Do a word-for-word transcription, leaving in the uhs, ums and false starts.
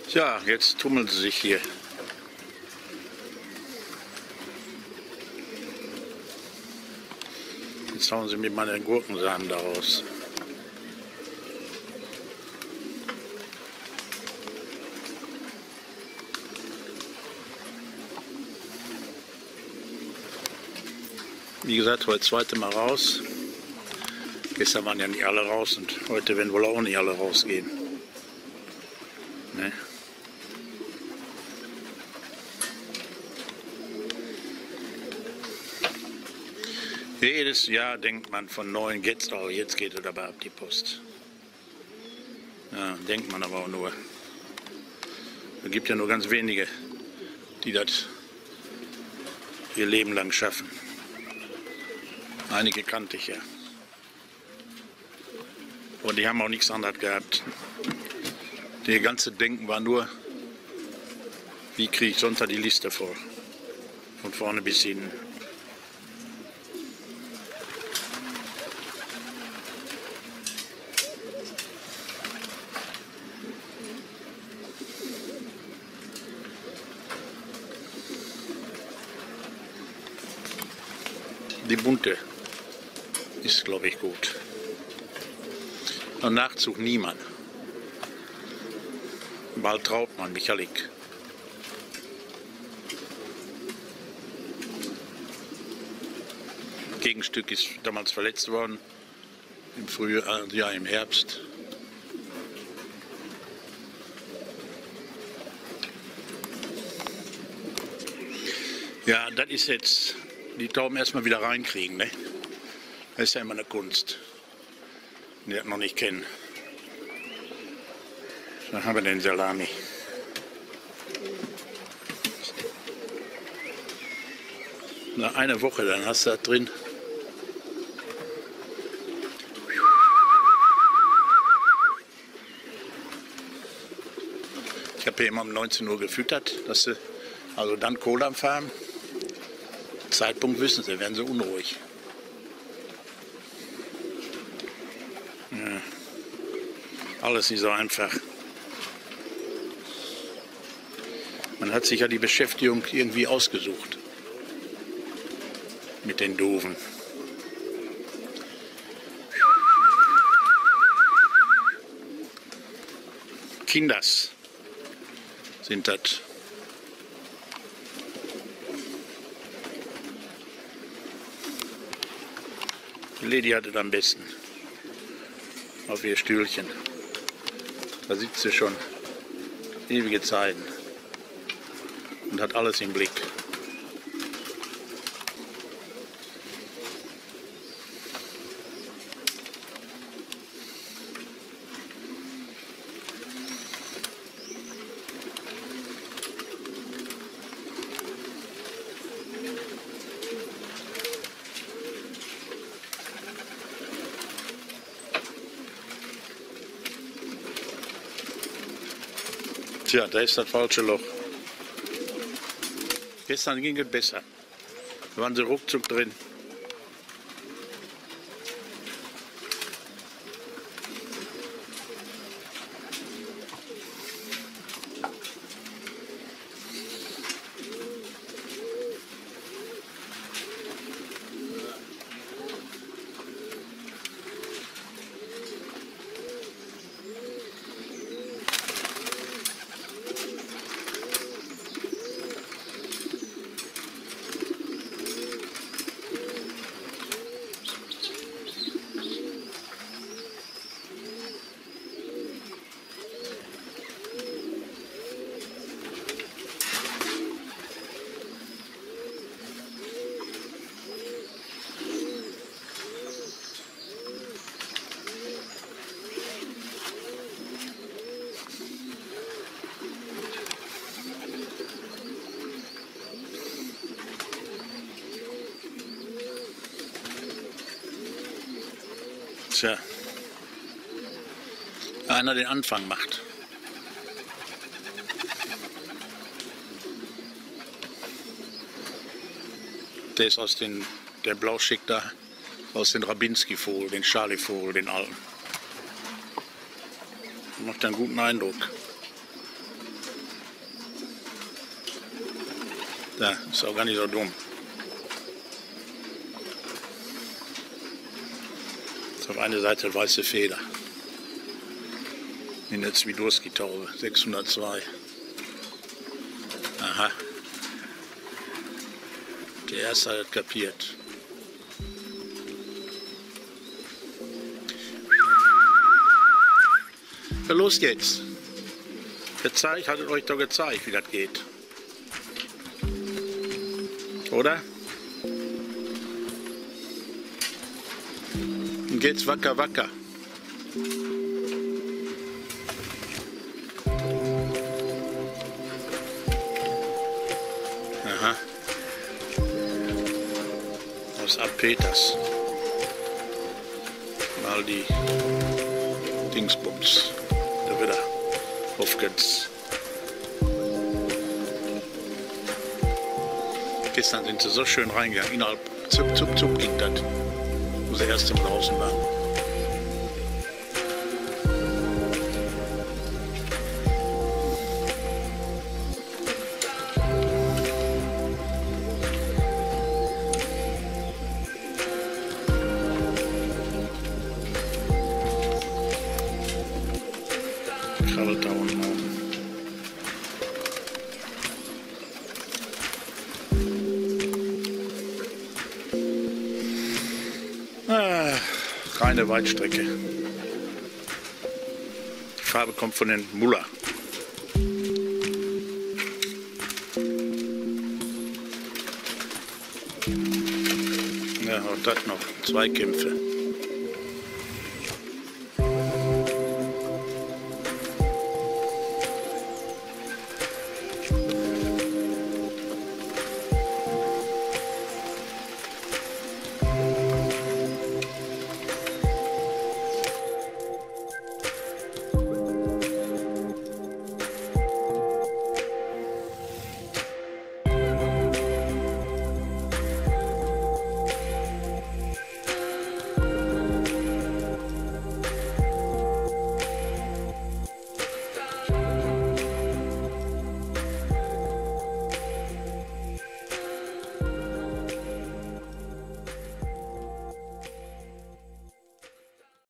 Tja, jetzt tummeln sie sich hier. Jetzt hauen sie mir meine Gurkensamen daraus. Wie gesagt, heute das zweite Mal raus. Gestern waren ja nicht alle raus und heute werden wohl auch nicht alle rausgehen. Ne? Jedes Jahr denkt man von neuen geht's auch, jetzt geht es aber ab die Post. Ja, denkt man aber auch nur. Es gibt ja nur ganz wenige, die das ihr Leben lang schaffen. Einige kannte ich ja. Und die haben auch nichts anderes gehabt. Der ganze Denken war nur, wie kriege ich Sonntag die Liste voll. Von vorne bis hinten. Die bunte ist, glaube ich, gut. Und Nachzug niemand. Bald Trautmann, Michalik. Gegenstück ist damals verletzt worden. Im Frühjahr, ja, im Herbst. Ja, das ist jetzt die Tauben erstmal wieder reinkriegen, ne? Das ist ja immer eine Kunst, die das noch nicht kennen. Dann haben wir den Salami. Nach einer Woche, dann hast du das drin. Ich habe hier immer um neunzehn Uhr gefüttert, dass sie also dann Kohle am Farm. Zeitpunkt wissen sie, werden sie unruhig. Ja. Alles nicht so einfach. Man hat sich ja die Beschäftigung irgendwie ausgesucht. Mit den Doofen. Kinders sind das. Die Lady hat es am besten. Auf ihr Stühlchen. Da sitzt sie schon ewige Zeiten. Und hat alles im Blick. Tja, da ist das falsche Loch. Gestern ging es besser. Da waren sie ruckzuck drin. Tja, einer den Anfang macht. Der ist aus den, der Blauschick da, aus den Rabinski-Vogel, den Charlie-Vogel, den alten. Macht einen guten Eindruck. Da ist auch gar nicht so dumm. Ist auf einer Seite weiße Feder. In der Zwidurski-Taube, sechshundertzwei. Aha. Der erste hat kapiert. Ja, los geht's. Gezeigt, hattet euch doch gezeigt, wie das geht. Oder? Dann geht's wacker, wacker. Aha. Aus Ab Peters. Mal die Dingsbums. Da wieder. Auf geht's. Gestern sind sie so schön reingegangen. Innerhalb zup, zup, zup ging das. Wo sie erst Mal draußen waren. Krabbelt da unten oben. Ah, reine Weitstrecke. Die Farbe kommt von den Muller. Ja, auch das noch. Zweikämpfe.